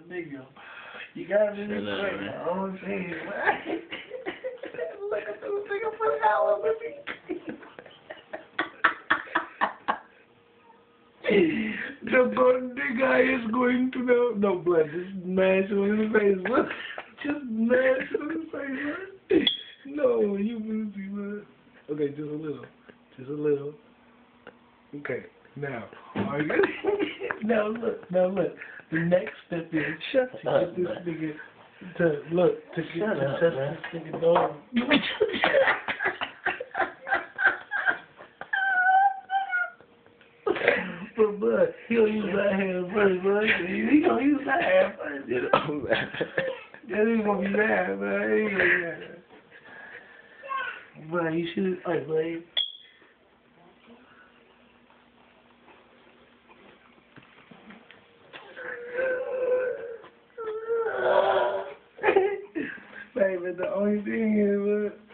nigga. You gotta be Shut up, quick. man. I don't see it, man. Look at this nigga for an hour with me. The Bundy guy is going to the no blood. Just smash him in the face. Look, just smash him in the face. Man. No, you pussy, man. Okay, just a little, just a little. Okay, now, are you? Now look. The next step is to get this nigga to test this nigga dog. But he gonna use that hand first, bro. He gonna use that hand first. You know, man. That ain't gonna be bad, man. It ain't gonna be bad. But you should, alright, buddy. Baby, the only thing is,